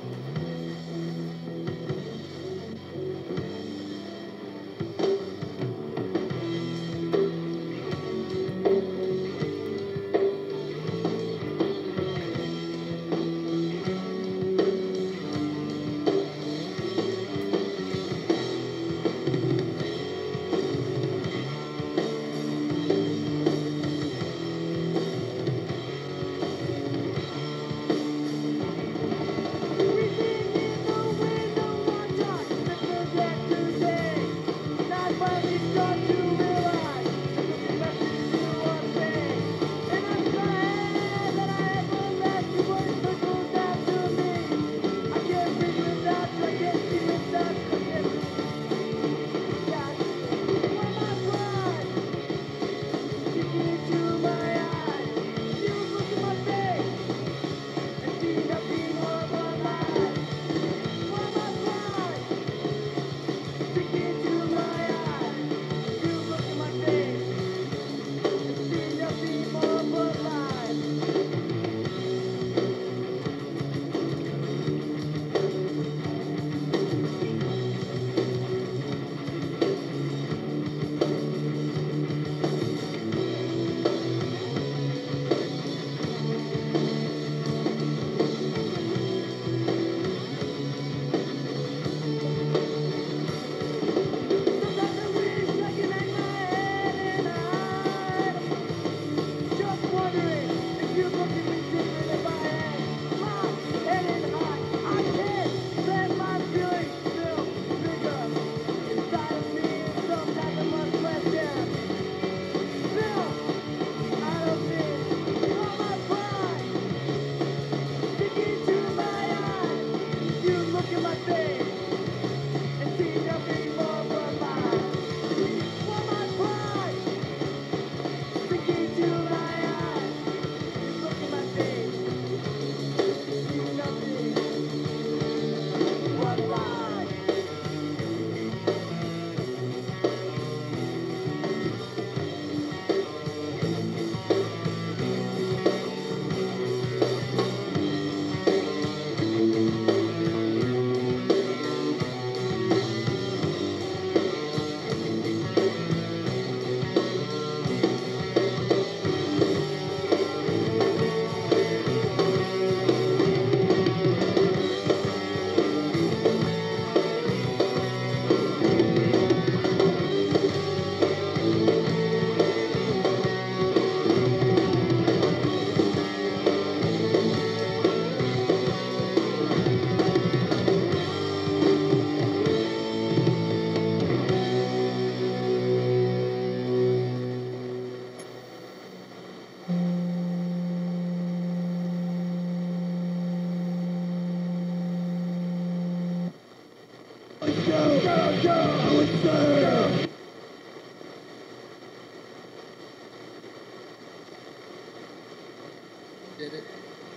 Did it?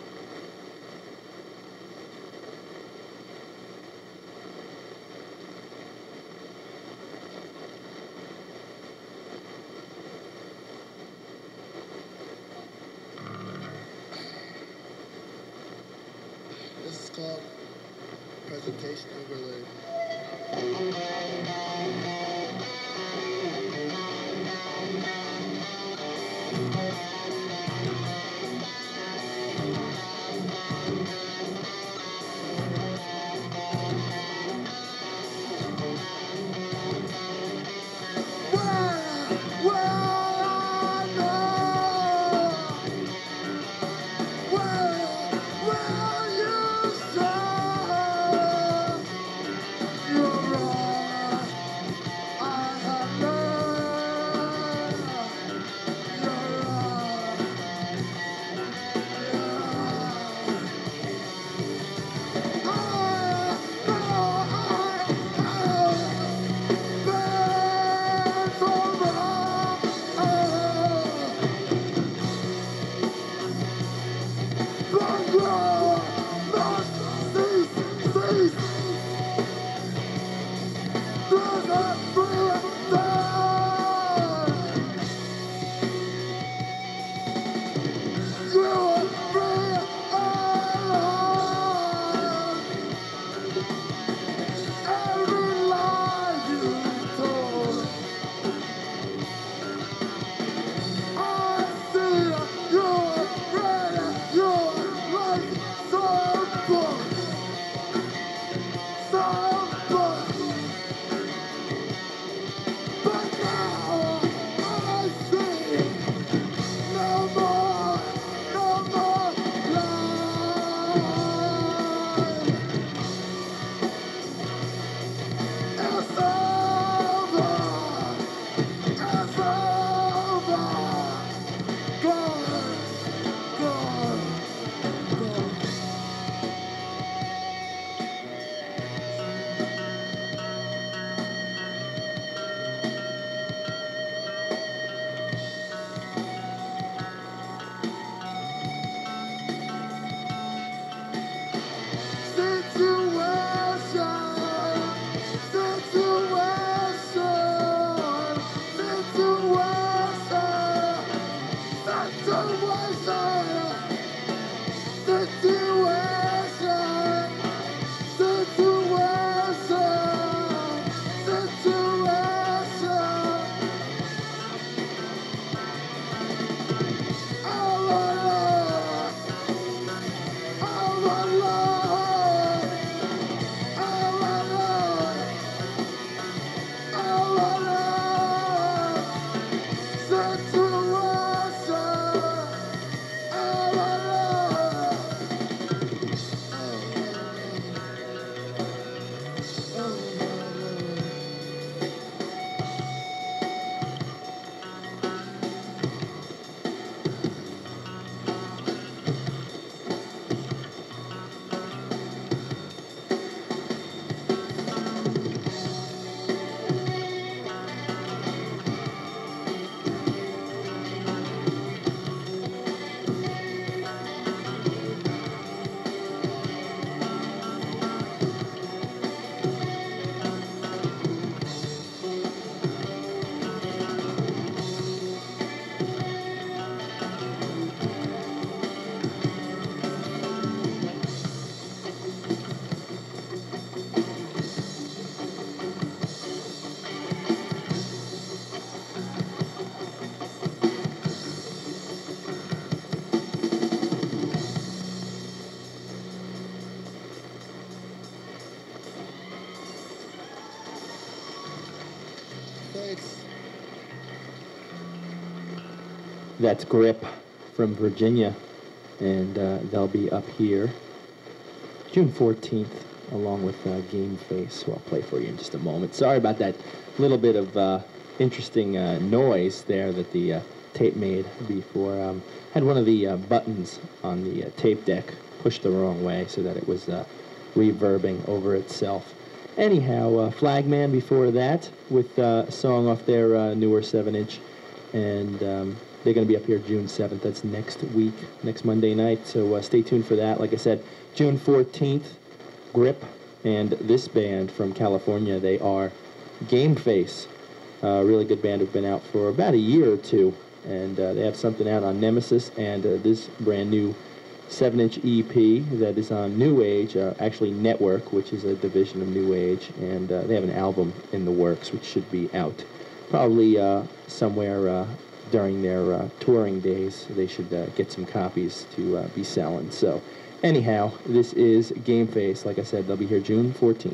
This is called Presentation Overlay. 6th. That's Grip from Virginia, and they'll be up here June 14th, along with Game Face, who I'll play for you in just a moment. Sorry about that little bit of interesting noise there that the tape made before. Had one of the buttons on the tape deck pushed the wrong way so that it was reverbing over itself. Anyhow, Flagman before that with a song off their newer 7-inch, and they're going to be up here June 7th. That's next week, next Monday night, so stay tuned for that. Like I said, June 14th, Grip, and this band from California, they are Game Face, a really good band who've been out for about a year or two, and they have something out on Nemesis, and this brand new 7-inch EP that is on New Age, actually Network, which is a division of New Age, and they have an album in the works which should be out probably somewhere during their touring days. They should get some copies to be selling. So anyhow, this is Game Face. Like I said, they'll be here June 14th.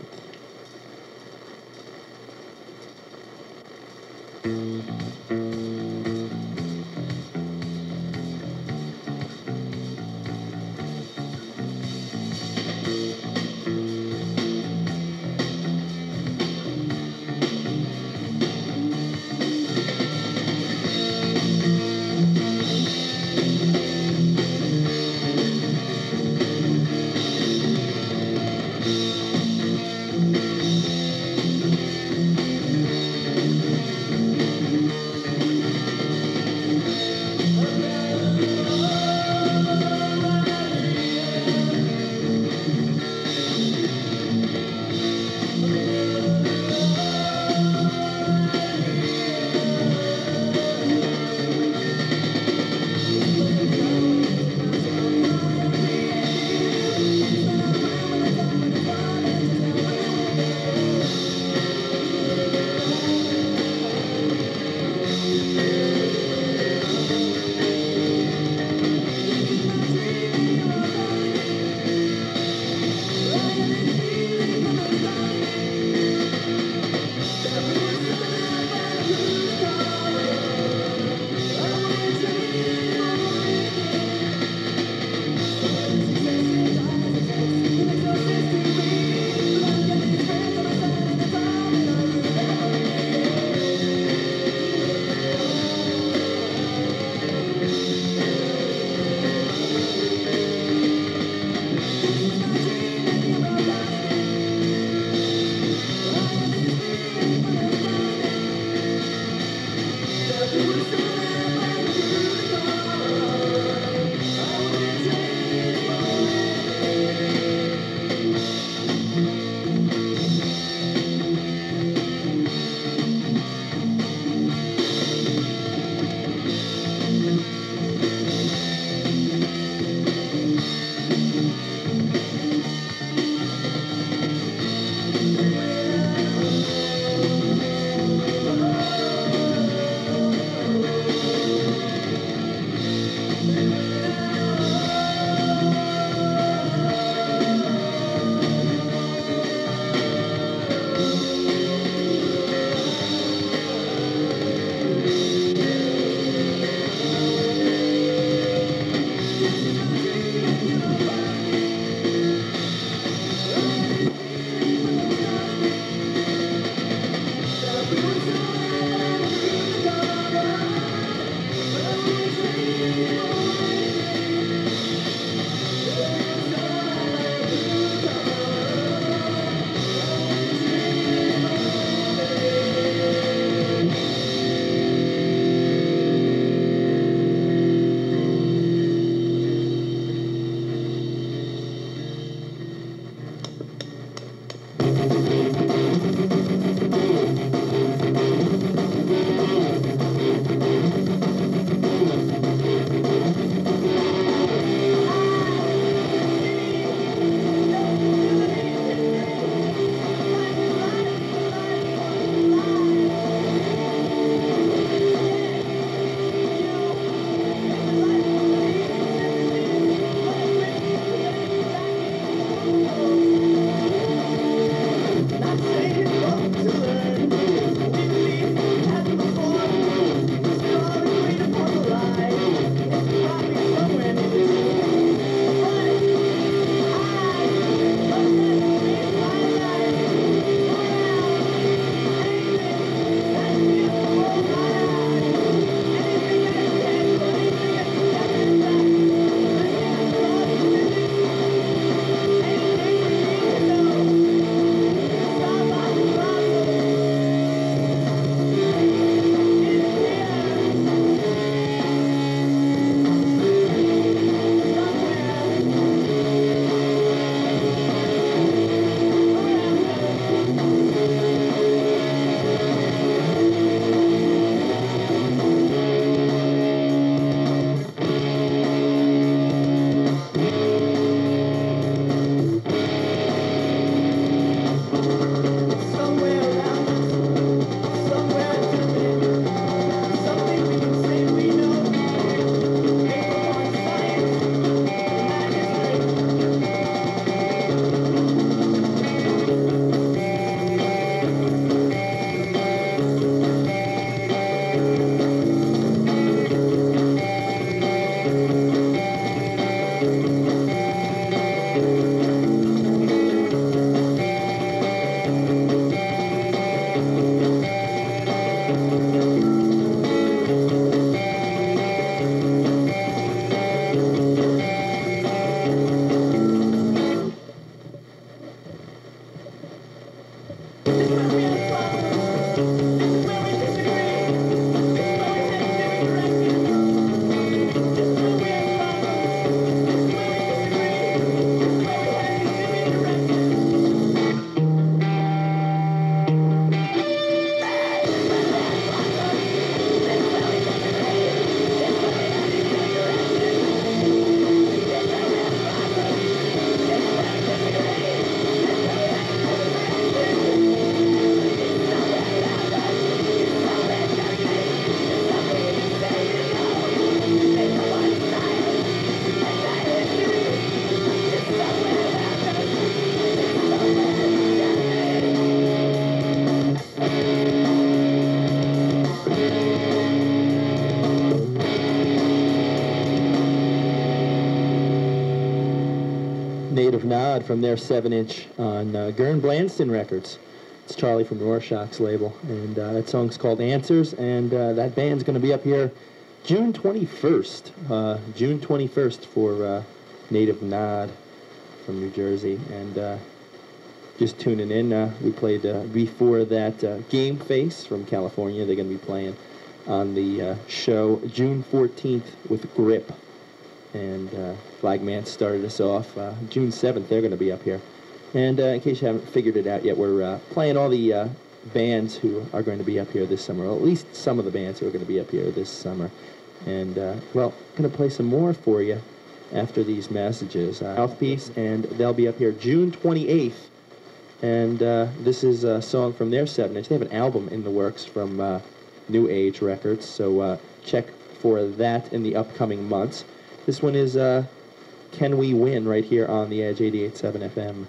Nod from their 7-inch on Gern Blanston Records. It's Charlie from Rorschach's label, and that song's called Answers, and that band's going to be up here June 21st. June 21st for Native Nod from New Jersey, and just tuning in, we played before that Game Face from California. They're going to be playing on the show June 14th with Grip. And Flagman started us off. June 7th, they're going to be up here. And in case you haven't figured it out yet, we're playing all the bands who are going to be up here this summer, or at least some of the bands who are going to be up here this summer. And, well, going to play some more for you after these messages. Mouthpiece, and they'll be up here June 28th. And this is a song from their 7-inch. They have an album in the works from New Age Records, so check for that in the upcoming months. This one is Can We Win right here on the Edge 88.7 FM.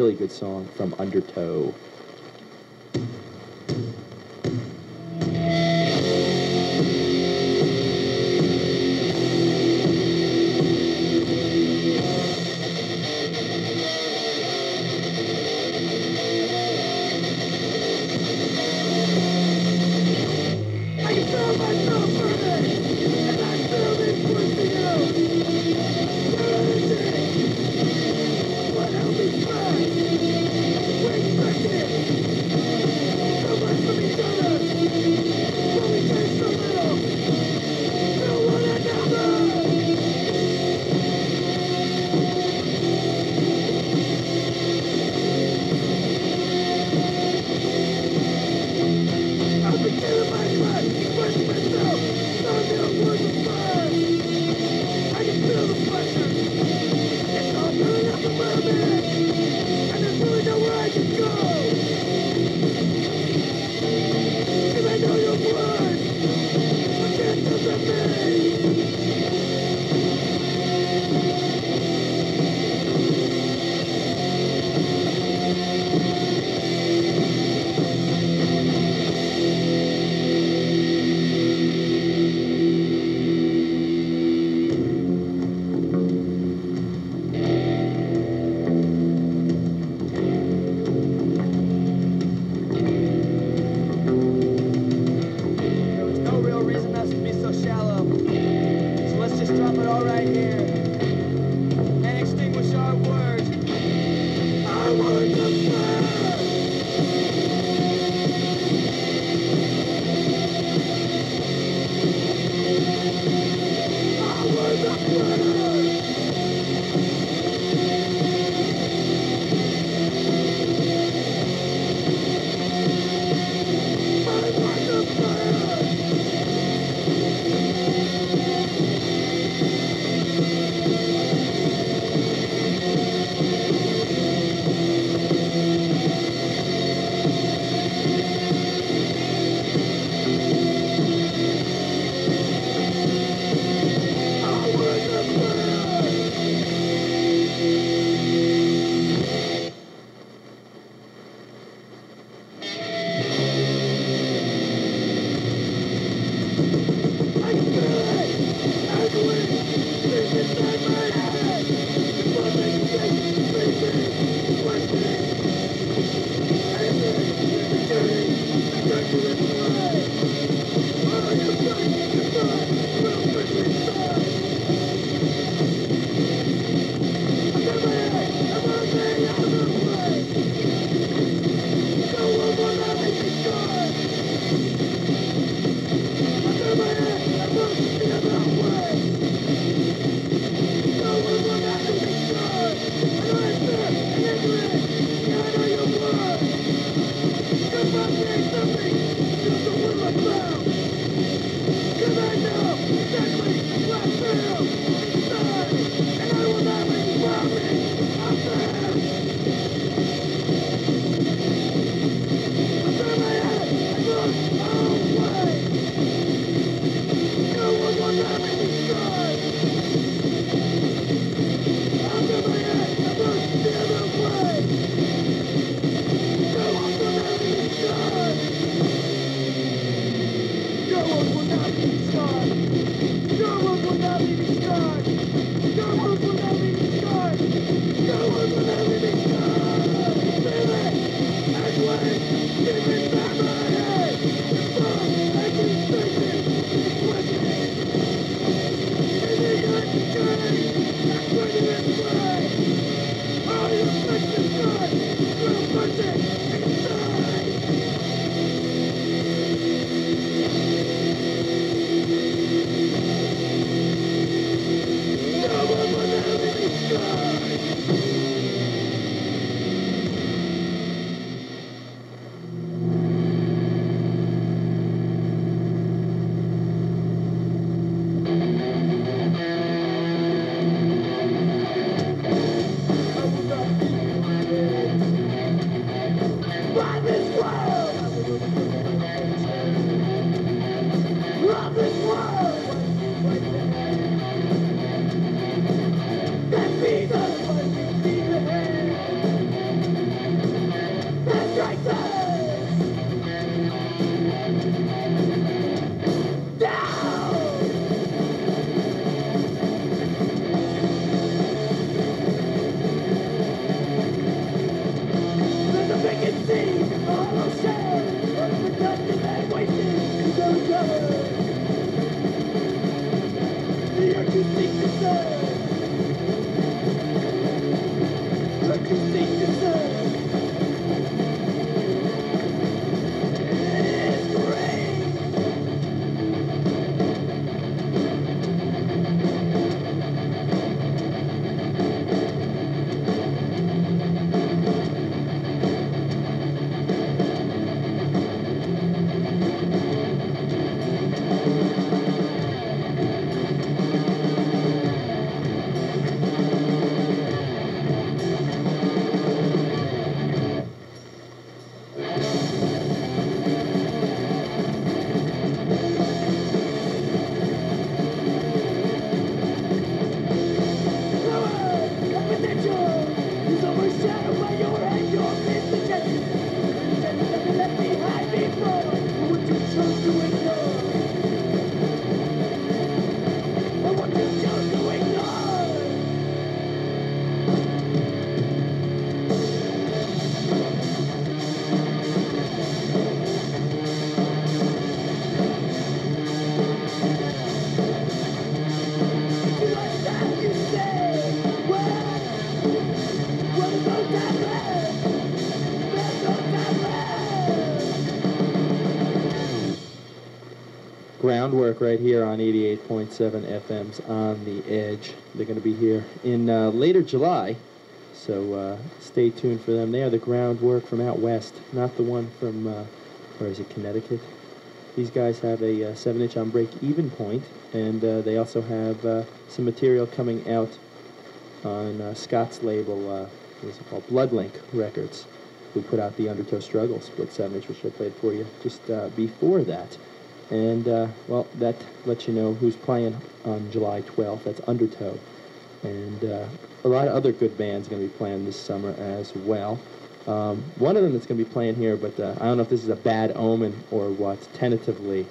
really good song from Undertow. What else is back? We're expecting it! groundwork right here on 88.7 FM's On the Edge. They're going to be here in later July, so stay tuned for them. They are the groundwork from out west, not the one from, where is it, Connecticut? These guys have a 7-inch on break-even point, and they also have some material coming out on Scott's label, what is it called, Bloodlink Records, who put out the Undertow Struggle split 7-inch, which I played for you just before that. And, well, that lets you know who's playing on July 12th. That's Undertow. And a lot of other good bands going to be playing this summer as well. One of them that's going to be playing here, but I don't know if this is a bad omen or what, tentatively,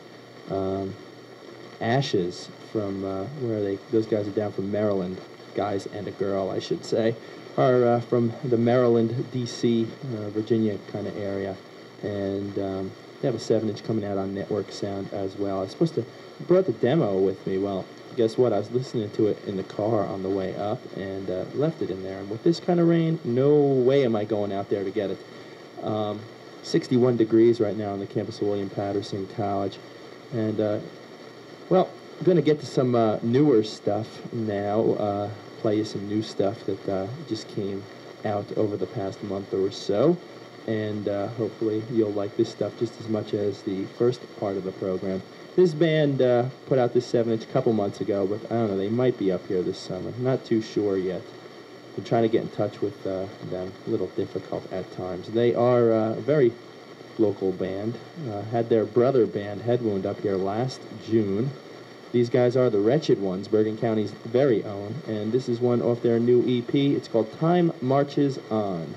Ashes from, where are they? Those guys are down from Maryland. Guys and a girl, I should say, are from the Maryland, D.C., Virginia kind of area. And they have a 7-inch coming out on Network Sound as well. I was supposed to brought the demo with me. Well, guess what? I was listening to it in the car on the way up and left it in there. And with this kind of rain, no way am I going out there to get it. 61 degrees right now on the campus of William Patterson College. And, well, I'm going to get to some newer stuff now. Play you some new stuff that just came out over the past month or so. And hopefully you'll like this stuff just as much as the first part of the program. This band put out this 7-inch a couple months ago, but I don't know, they might be up here this summer. Not too sure yet. Been trying to get in touch with them. A little difficult at times. They are a very local band. Had their brother band, Headwound, up here last June. These guys are the Wretched Ones, Bergen County's very own, and this is one off their new EP. It's called Time Marches On.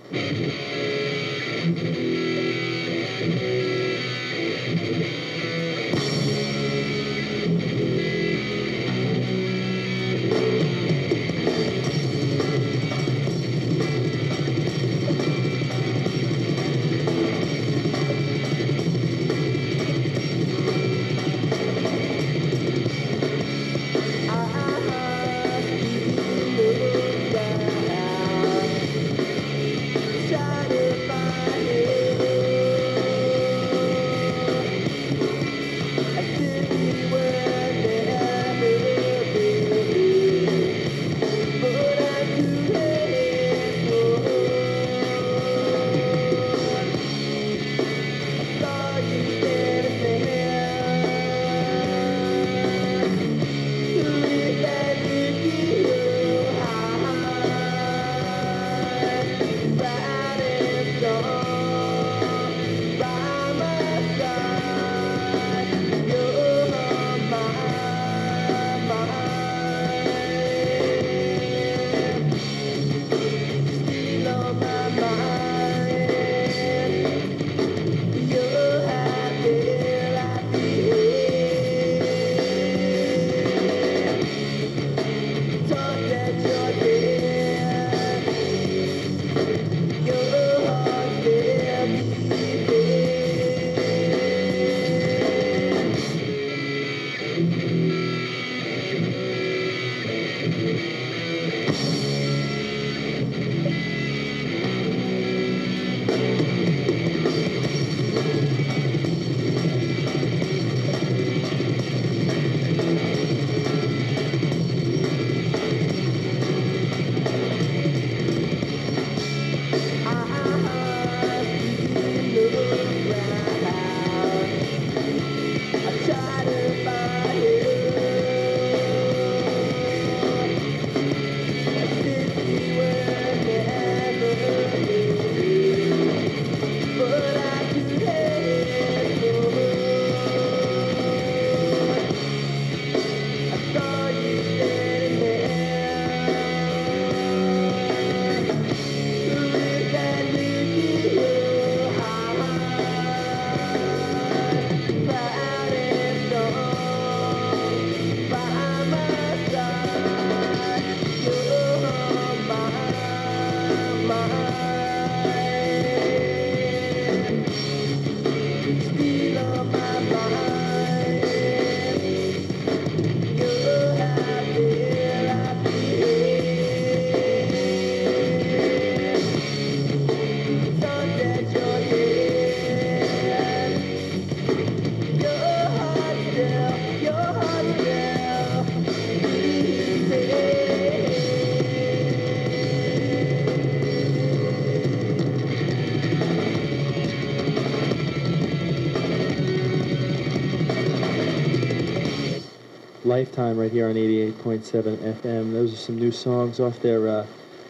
Lifetime right here on 88.7 FM. Those are some new songs off their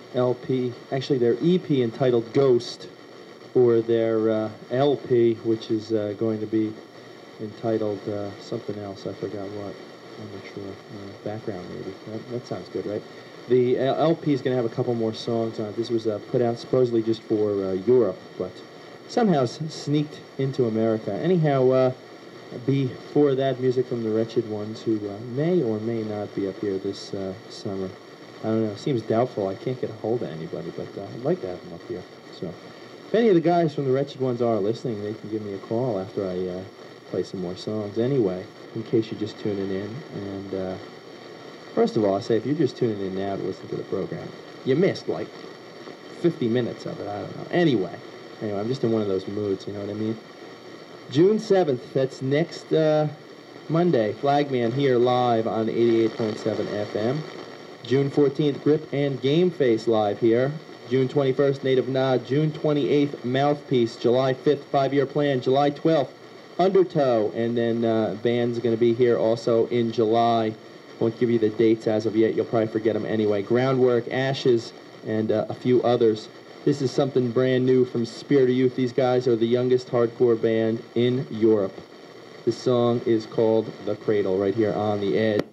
LP, actually their EP entitled Ghost, or their LP, which is going to be entitled something else. I forgot what. I'm not sure. Background, maybe. That sounds good, right? The LP is going to have a couple more songs on it. This was put out supposedly just for Europe, but somehow sneaked into America. Anyhow, before that, music from the Wretched Ones, who may or may not be up here this summer. I don't know. Seems doubtful. I can't get a hold of anybody, but I'd like to have them up here. So, if any of the guys from the Wretched Ones are listening, they can give me a call after I play some more songs. Anyway, in case you're just tuning in, and first of all, I say if you're just tuning in now to listen to the program, you missed like 50 minutes of it. I don't know. Anyway, I'm just in one of those moods. You know what I mean? June 7th, that's next Monday, Flagman here live on 88.7 FM. June 14th, Grip and Game Face live here. June 21st, Native Nod. June 28th, Mouthpiece. July 5th, 5-Year Plan. July 12th, Undertow. And then band's going to be here also in July. Won't give you the dates as of yet. You'll probably forget them anyway. Groundwork, Ashes, and a few others. This is something brand new from Spirit of Youth. These guys are the youngest hardcore band in Europe. This song is called The Cradle right here on The Edge.